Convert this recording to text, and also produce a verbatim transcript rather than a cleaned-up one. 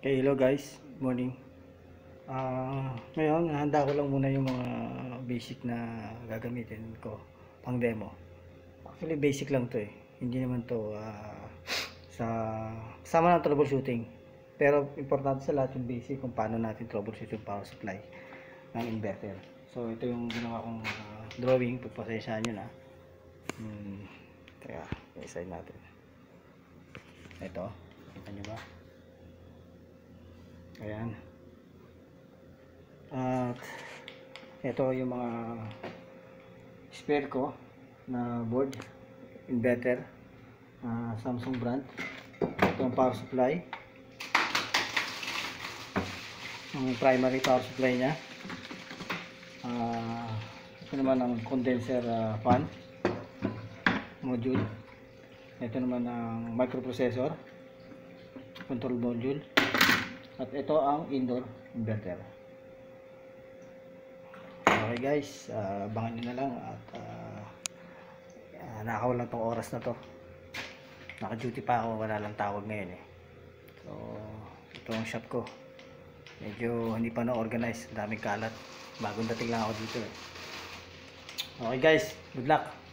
Okay, hello guys. Morning. Ah, ngayon handa ko lang muna yung mga basic na gagamitin ko pang demo. Actually basic lang 'to eh. Hindi naman 'to ah, sa sama ng troubleshooting. Pero importante sa lahat yung basic kung paano natin troubleshoot yung power supply ng inverter. So ito yung ginawa kong ah, drawing, pagpasensyahan nyo na. Hmm, kaya i-side natin. Ito, kita nyo ba? Ayan. At ito yung mga spare ko na board inverter, uh, Samsung brand. Ito ang power supply, ang primary power supply nya. Uh, ito naman ang condenser uh, fan module. Ito naman ang microprocessor control module. At ito ang indoor inverter. Okay guys, uh, abangan nyo na lang. At uh, uh, nakaw lang tong oras na to. Naka duty pa ako, wala lang tawag ngayon eh. So ito ang shop ko. Medyo hindi pa na-organize, daming kalat. Bagong dating lang ako dito eh. Okay guys, good luck.